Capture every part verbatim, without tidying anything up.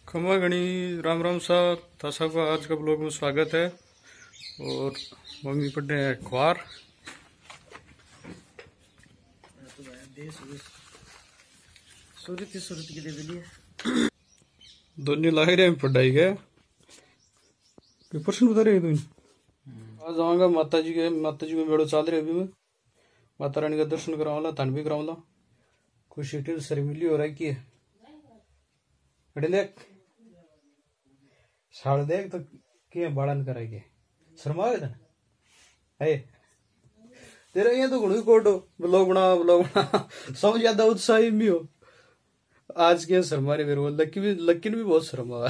खमा गणी राम राम सा था सबका आज का ब्लॉग में स्वागत है। और मम्मी पढ़ने हैं अखबार। दोनों लग रहे हैं पढ़ाई के प्रश्न बता रहे तुम। आज जाऊंगा माता जी के माता जी में बेड़ो चल रहे अभी मैं माता रानी का दर्शन कराऊंगा धन भी कराऊंगा। खुशी शर्मिली हो रहा है की देख साल देख तो के बाड़न कराएंगे शर्मा है तेरा ये तो गुणी कोटो ब्लॉग बना ब्लॉग बना सब ज्यादा उत्साही भी हो। आज के शर्मा रे मेरे लक्की भी लक्की भी बहुत शर्मा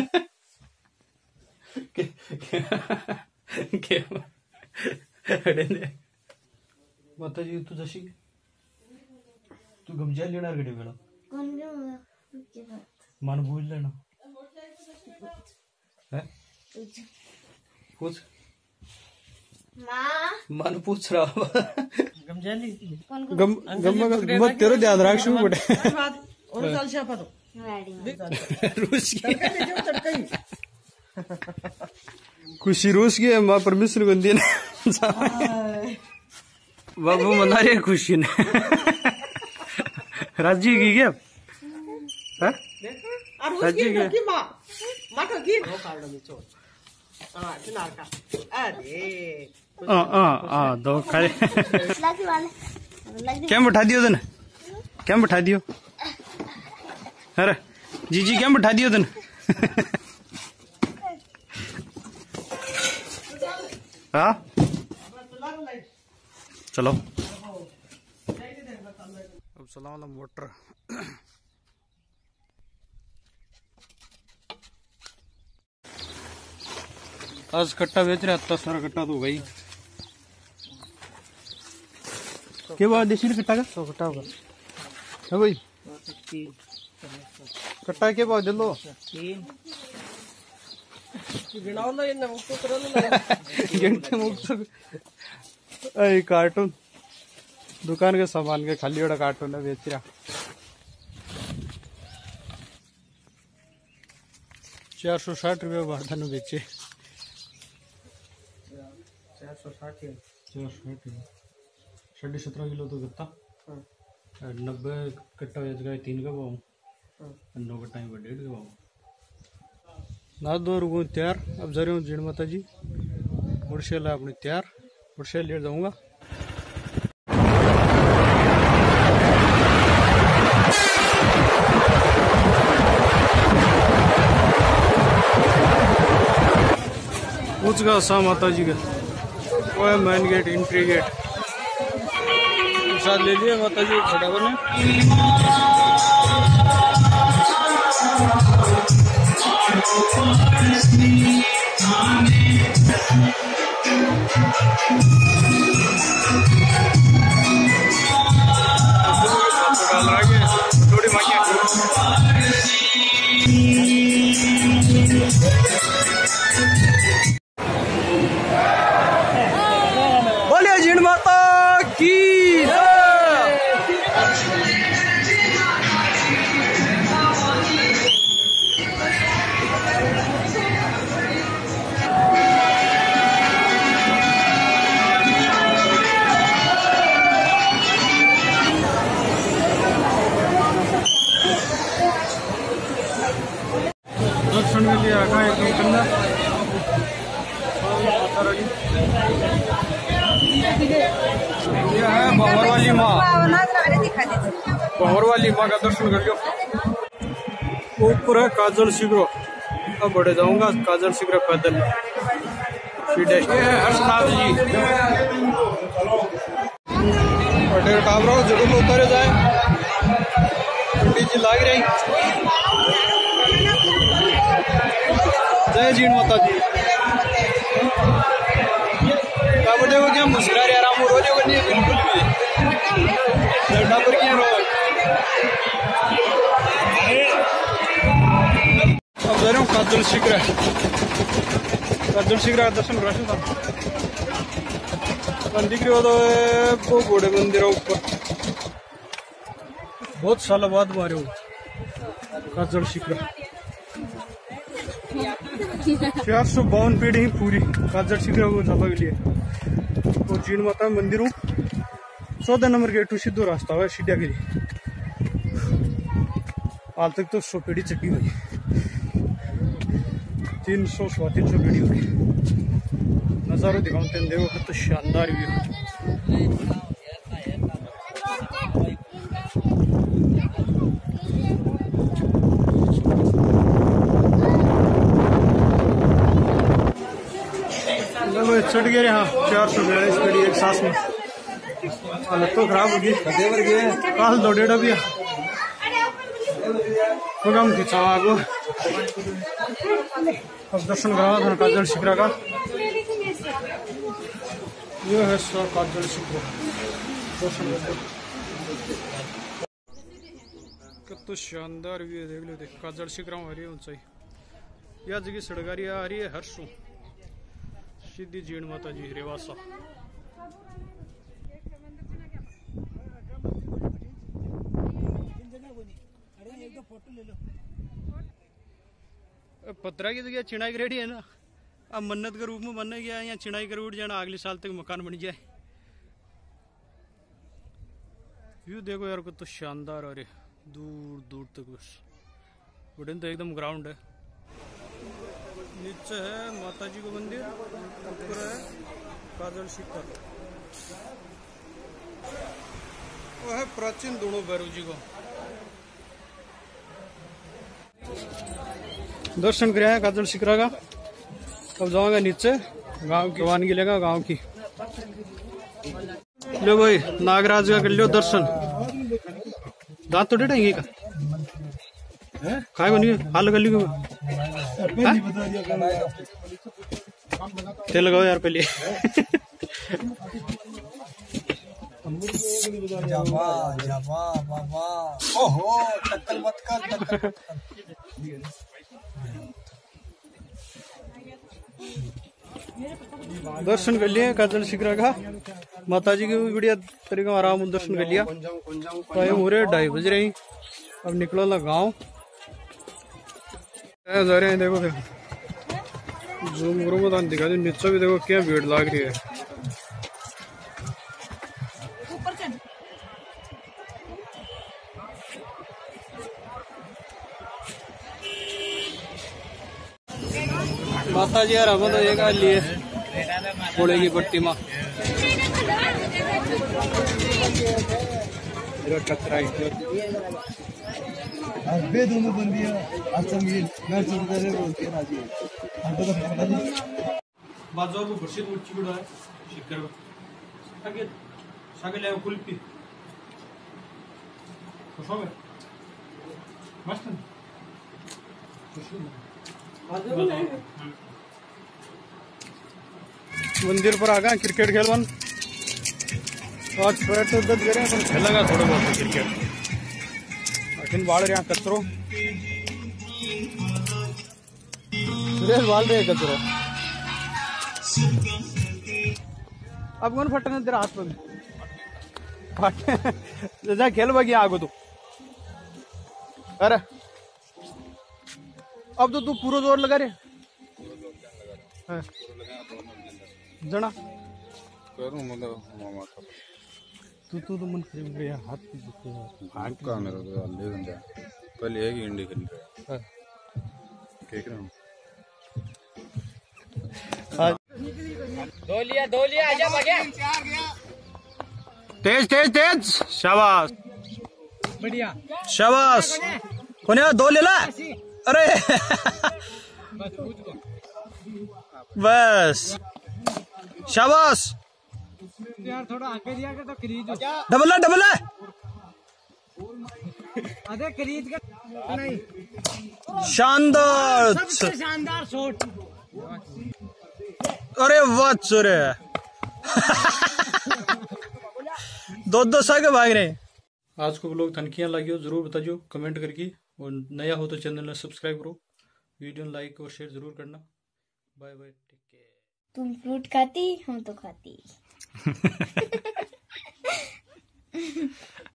माता जी तू जशी तू गमजा लेना गड्डे वेला मन बूझ लेना है पूछ मन पूछ रहा गमजाली गम गम मत तेरे ध्यान रख शू बेटे और चल छापा तो रूस की खुशी रूस की है मां परमेश्वर को दी ना बाबू मना रहे खुशी ने राजी की क्या है राजी की मां मां तो की वो कार्ड में चो हां चिनार का अरे हां हां हां दो खाए क्या बैठा दियो तने क्या बैठा दियो अरे जी जी क्या बैठा दियो तने हाँ चलो अब चला वाला मोटर आज कट्टा बेच रहा था सारा कट्टा तो भाई क्या बात देसी कट्टा का सौ कट्टा होगा है भाई कट्टा के बाद दे लो तीन गिनाओ ना ये ना मुक्त करो ना गिनते मुक्त ए कार्टून दुकान के सामान के खाली बड़ा कार्टून है बेच रहा चार सौ साठ रुपये बारदान बेचे चार सौ साठ चार सौ साठ साढ़े सत्रह किलो तो गत्ता नब्बे कट्टा बेच गए तीन का भाव नौ कट्टा में डेढ़ का भाव ना दो रुको तैयार। अब जा रहे हूँ जीण माता जी मोटरसाइकिल है अपनी तैयार मोटरसाइकिल ले जाऊंगा। पूछ गा सा माता जी का वो है मेन गेट एंट्री गेट प्रसाद ले लिए माता जी खड़ा बने थोड़ी मांगे बोलिए जीण माता की दर्शन के लिए आगा एक करना यह है बहर वाली माँ बहर वाली माँ का दर्शन कर लो। ऊपर है काजल शिग्रो अब बढ़े जाऊंगा काजल शिग्रो पैदल हर्षनाथ जी पटेल टाबरो जरूर उतारे जाए जी लाग रही जय जीण माता जी का बड़े हो गया मुस्कुरा रहे आराम रोज हो नहीं बिल्कुल भी लड़ना पर क्या रोज अब जा रहा हूँ काजल शिखर काजल शिखर का दर्शन राशन था दिख रहे हो तो वो घोड़े मंदिर ऊपर बहुत साल बाद मारे हो काजल शिखर चार सौ बावन पीढ़ी पूरी काजर शिखर को जाबा के लिए और जीण माता मंदिर चौदह नंबर गेट सीधो रास्ता हुआ सीढ़ियागिरी। हाल तक तो सौ पीढ़ी चढ़ी हुई, तीन सौ सवा तीन सौ पीढ़ी हुई। नजारा दिखाते हैं, देखो तो शानदार व्यू। चढ़ गए यहाँ चार सौ बयालीस पीढ़ी एक सांस में। हालत तो खराब होगी, काल दो डेढ़ भी प्रोग्राम खींचा आगो। अब दर्शन करा था काजल शिखरा का। ये है सर काजल शिखरा दर्शन कितना शानदार व्यू देख लो। देख काजल शिखरा आ रही है ऊंचाई, यह जगह सड़गारी आ रही है हर्षों सीधी जीण माता जी रेवासा। पत्थरा की जगह चिनाई रेडी है ना, अब मन्नत के रूप में बनने गया यहाँ चिनाई कर उठ जाना, अगले साल तक मकान बन जाए। व्यू देखो यार को तो शानदार आ रहे दूर दूर तक, बस वुडन तो एकदम ग्राउंड है। नीचे है माता जी का मंदिर, ऊपर है काजल शिखर, वो है प्राचीन दोनों भैरव जी को। दर्शन कराया काजल शिखरा का। अब जाऊंगा नीचे गांव की वानगी लेगा गांव की। लो भाई नागराज का कर लो दर्शन। दांत तो डेटेंगे का खाए नहीं हाल कर ली तेल लगाओ यार पहले। जावा जावा बाबा ओहो टक्कर मत कर टक्कर। दर्शन कर लिए काजल शिखरा का, माता जी की भी बढ़िया तरीका आराम दर्शन कर लिया। टाइम हो रहे ढाई बज रहे, अब निकलो ना गाँव जा रहे हैं। देखो देखो जूम करो बताने दिखा दो, नीचे भी देखो क्या भीड़ लाग रही है। माता जी यार हम तो एक लिए घोड़े की पट्टी माँ बे दोनों बन दिया असंगीन मैं चुप करे बोलते राजी हमको तो पता नहीं। बाजार को घुसी तो उच्च बिड़ा है शिखर आगे सागे ले कुल्फी तो सब है मस्त है मंदिर पर आ गए क्रिकेट खेलवन आज पैर तो दर्द करें पर खेलेगा थोड़ा बहुत क्रिकेट अखिन बाढ़ रहे कचरो सुरेश बाल रहे कचरो। अब कौन फटने तेरा हाथ में फटे जा खेल बाकी आगो तू। अरे अब तो तू पूरा जोर लगा रहे जना करूं मतलब मामा का तू तू तो मन खरीद गया हाथ भी दुखते हैं हाथ का मेरा तो ले बंदा पहले एक इंडी खेल रहा है देख रहा हूं। दो लिया दो लिया आजा भाग्या तेज तेज तेज शाबाश बढ़िया शाबाश कौन है दो ले ला। अरे बस शाबाश यार थोड़ा आगे दिया के तो खरीद डबल है डबल है अरे खरीद के नहीं शानदार सबसे शानदार शॉट। अरे वाह चोरे दो दो सा के भाग रहे। आज को लोग तनखियां लगी हो जरूर बताइयो कमेंट करके, और नया हो तो चैनल ने सब्सक्राइब करो, वीडियो लाइक और शेयर जरूर करना। Bye bye take care. तुम फ्रूट खाती हम तो खाती